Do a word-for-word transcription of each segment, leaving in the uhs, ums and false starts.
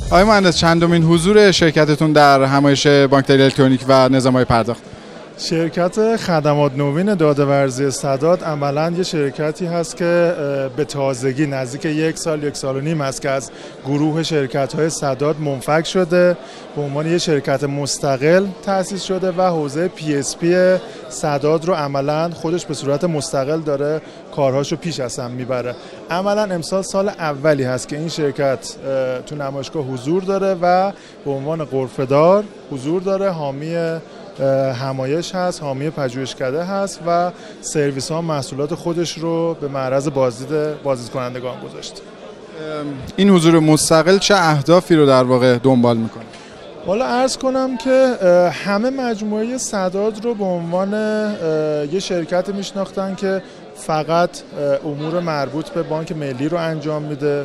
آقای مهندس، چندمین حضور شرکتتون در همایش بانکداری الکترونیک و نظام‌های پرداخت؟ شرکت خدمات نوین داده‌ورزی سداد عملاً یه شرکتی هست که به تازگی نزدیک یک سال یک سال و نیم است که از گروه شرکت‌های سداد منفک شده، به عنوان یه شرکت مستقل تأسیس شده و حوزه پی اس پی سداد رو عملاً خودش به صورت مستقل داره کارهاشو پیش اصلا میبره. عملاً امسال سال اولی هست که این شرکت تو نمایشگاه حضور داره و به عنوان غرفه‌دار حضور داره، حامی همایش هست، حامی پژوهشکده هست و سرویس ها محصولات خودش رو به معرض بازدید بازدید کنندگان گذاشته. این حضور مستقل چه اهدافی رو در واقع دنبال میکنه؟ والا عرض کنم که همه مجموعه سداد رو به عنوان یه شرکت میشناختن که فقط امور مربوط به بانک ملی رو انجام میده.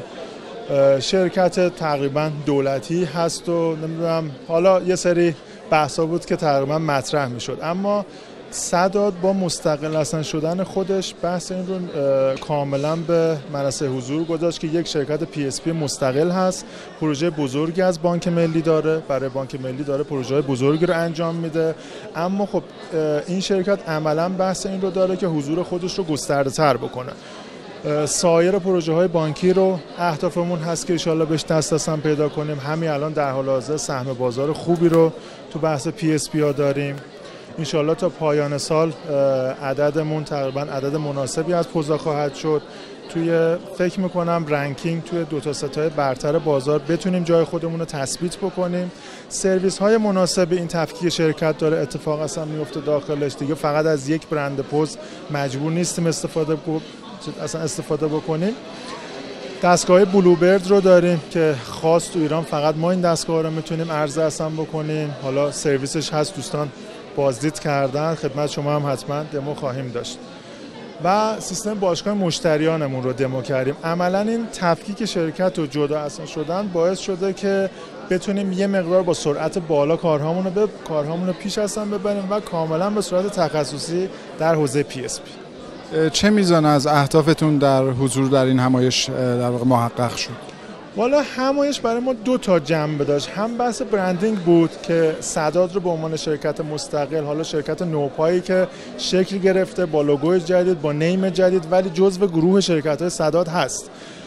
شرکت تقریبا دولتی هست و نمیدونم، حالا یه سری بحثا بود که تقریبا مطرح میشد، اما سداد با مستقل اصلا شدن خودش بحث این رو کاملا به منصه حضور گذاشت که یک شرکت پی اس پی مستقل هست، پروژه بزرگی از بانک ملی داره، برای بانک ملی داره پروژه بزرگی رو انجام میده، اما خب این شرکت عملا بحث این رو داره که حضور خودش رو گسترده تر بکنه. سایر پروژه های بانکی رو اهدافمون هست که ان شاءالله بهش دست دستم پیدا کنیم. همین الان در حال حاضر سهم بازار خوبی رو تو بحث پی اس پی ها داریم. ان شاءالله تا پایان سال عددمون تقریبا عدد مناسبی از پوزا خواهد شد. توی فکر میکنم رنکینگ توی دو تا ستای برتر بازار بتونیم جای خودمون رو تثبیت بکنیم. سرویس های مناسب این تفکیک شرکت داره اتفاق اصلا میفته داخلش، دیگه فقط از یک برند پوز مجبور نیستیم استفاده اصلا استفاده بکنیم. دستگاه بلوبرد رو داریم که خاص تو ایران فقط ما این دستگاه رو میتونیم عرضه اصلا بکنیم. حالا سرویسش هست، دوستان بازدید کردن، خدمت شما هم حتما دمو خواهیم داشت. و سیستم باشگاه مشتریانمون رو دمو کردیم. عملا این تفکیک شرکت و جدا اصلا شدن باعث شده که بتونیم یه مقدار با سرعت بالا کارهامون رو به کارهامون رو پیش اصلا ببریم و کاملا به صورت تخصصی در حوزه پی اس پی. چه میزان از اهدافتون در حضور در این همایش در واقع محقق شد؟ والا همایش برای ما دو تا جنبه داشت. هم بحث برندینگ بود که سداد رو به عنوان شرکت مستقل، حالا شرکت نوپایی که شکل گرفته با لوگوی جدید، با نیم جدید، ولی جزو گروه شرکت‌های سداد هست،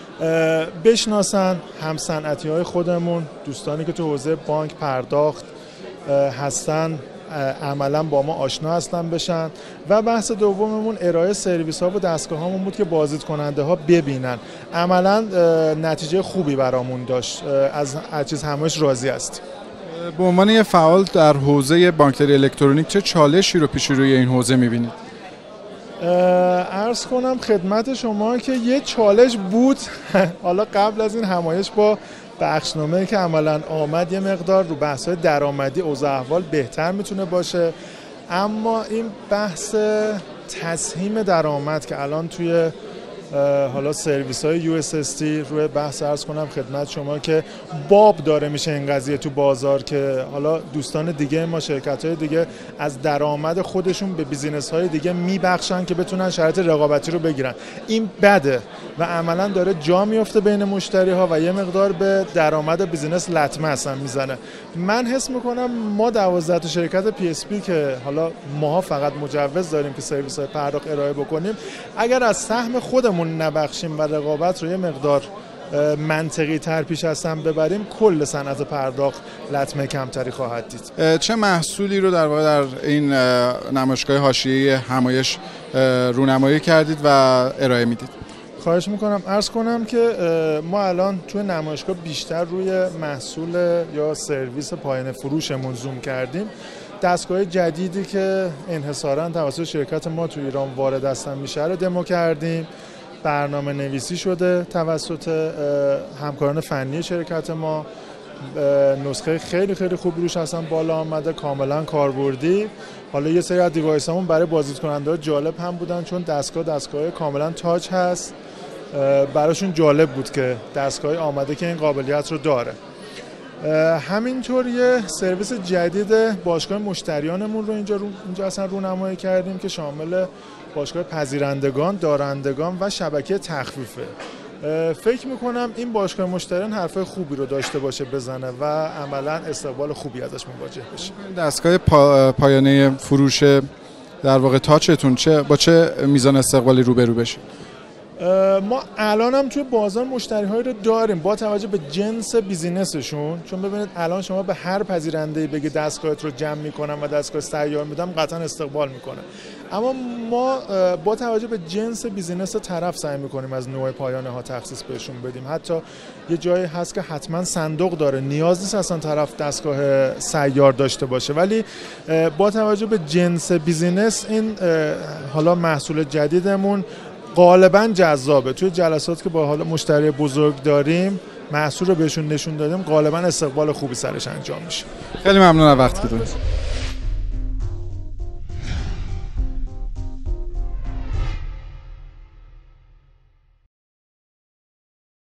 بشناسن. هم صنعتی‌های خودمون، دوستانی که تو حوزه بانک پرداخت هستن، عملا با ما آشنا هستن بشن. و بحث دوممون ارائه سرویس ها و دستگاه هامون بود که بازدید کننده ها ببینن. عملا نتیجه خوبی برامون داشت، از هر چیز همش راضی هستیم. به عنوان یه فعال در حوزه بانکداری الکترونیک چه چالشی رو پیش روی این حوزه میبینید؟ عرض کنم خدمت شما که یه چالش بود حالا قبل از این همایش با بخشنامه‌ای که عملاً آمد یه مقدار رو بحث‌های درآمدی اوضاع احوال بهتر میتونه باشه، اما این بحث تسهیم درآمد که الان توی حالا سرویس‌های یو اس اس دی روی بحث عرض کنم خدمت شما که باب داره میشه این قضیه تو بازار که حالا دوستان دیگه ما شرکت‌های دیگه از درآمد خودشون به بیزینس‌های دیگه میبخشن که بتونن شرایط رقابتی رو بگیرن. این بده و عملاً داره جا میفته بین مشتری‌ها و یه مقدار به درآمد بیزینس لطمه اصلا میزنه. من حس میکنم ما دوازده تا شرکت پی اس پی که حالا ماها فقط مجوز داریم که سرویس‌های پرداخت ارائه بکنیم، اگر از سهم خودمون نبخشیم و رقابت رو یه مقدار منطقی تر پیش هستن ببریم، کل صنعت پرداخت لطمه کمتری خواهد دید. چه محصولی رو در واقع در این نمایشگاه حاشیه‌ای همایش رونمایی کردید و ارائه میدید؟ خواهش میکنم عرض کنم که ما الان توی نمایشگاه بیشتر روی محصول یا سرویس پایان فروشمون زوم کردیم. دستگاه جدیدی که انحصاراً توسط شرکت ما تو ایران وارد هستن میشه رو دمو کردیم. برنامه نویسی شده توسط همکاران فنی شرکت ما، نسخه خیلی خیلی خوب روش هستن بالا آمده، کاملا کاربردی. حالا یه سری از دیوایس همون برای بازدید کننده ها جالب هم بودن چون دستگاه دستگاه کاملا تاچ هست، براشون جالب بود که دستگاه آمده که این قابلیت رو داره. همینطور یه سرویس جدید باشگاه مشتریانمون رو اینجا رو اینجا اصلا رونمایی کردیم که شامل باشگاه پذیرندگان، دارندگان و شبکه تخفیفه. فکر میکنم این باشگاه مشتریان حرفای خوبی رو داشته باشه بزنه و عملا استقبال خوبی ازش مواجه بشه. دستگاه پا، پایانه فروش در واقع تاچتون چه با چه میزان استقبالی روبرو بشه؟ ما الان هم توی بازار مشتری هایی رو داریم با توجه به جنس بیزینسشون، چون ببینید الان شما به هر پذیرنده‌ای بگی دستگاهت رو جمع میکنم و دستگاه سیار میدم قطعا استقبال میکنه، اما ما با توجه به جنس بیزینس طرف سعی میکنیم از نوع پایانه ها تخصیص بهشون بدیم. حتی یه جایی هست که حتما صندوق داره، نیاز نیست اصلا طرف دستگاه سیار داشته باشه، ولی با توجه به جنس بیزینس این حالا محصول جدیدمون غالباً جذابه. توی جلسات که با حالا مشتری بزرگ داریم محصول رو بهشون نشون دادیم، غالباً استقبال خوبی سرش انجام میشه. خیلی ممنون از وقتی که دادید.